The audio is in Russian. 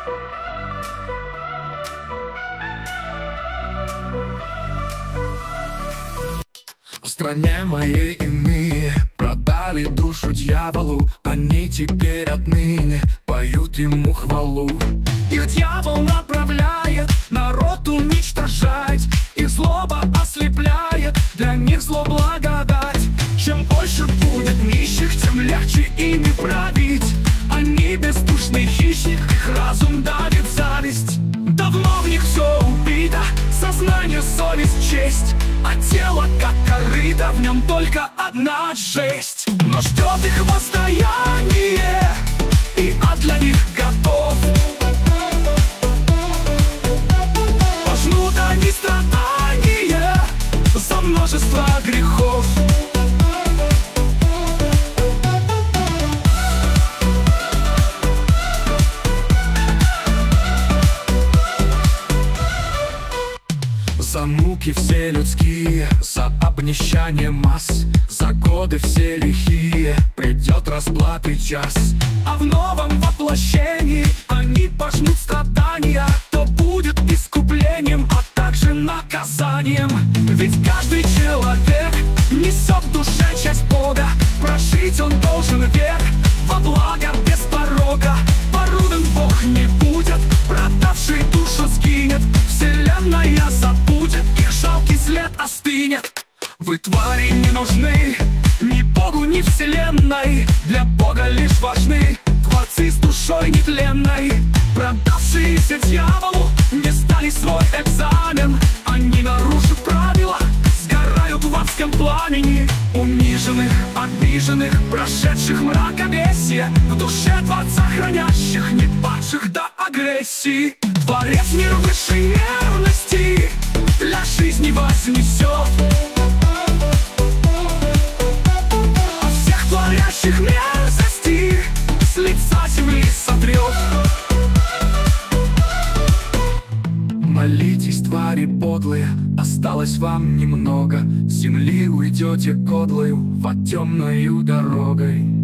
В стране моей иные продали душу дьяволу. Они теперь отныне поют ему хвалу. Их дьявол направляет народ уничтожать, их злоба ослепляет, для них зло благодать. Чем больше будет нищих, тем легче ими править. Они бездушный хищник, их разум давит зависть. Давно в них все убито, сознание, совесть, честь, а тело как корыто, в нем только одна жесть. Но ждет их воздаяние, и ад для них готов. Пожнут они страдания за множество грехов. За муки все людские, за обнищание масс, за годы все лихие придет расплаты час. А в новом воплощении они пожнут страдания, то будет искуплением, а также наказанием. Ведь каждый человек несет в душе часть Бога, прожить он должен век во благо без порога. Поруден Бог не будет, продавший душу сгинет, вселенная забудет, их жалкий след остынет. Вы, твари, не нужны ни Богу, ни вселенной, для Бога лишь важны творцы с душой нетленной. Продавшиеся дьяволу не сдали свой экзамен, они, нарушив правила, сгорают в адском пламени. Униженных, обиженных, прошедших мракобесие, в душе Творца хранящих, не падших до агрессии. Творец мир высшей нервности для жизни вознесет, а всех творящих мерзости с лица земли сотрет. Молитесь, твари подлые, осталось вам немного, с земли уйдете кодлою во темною дорогой.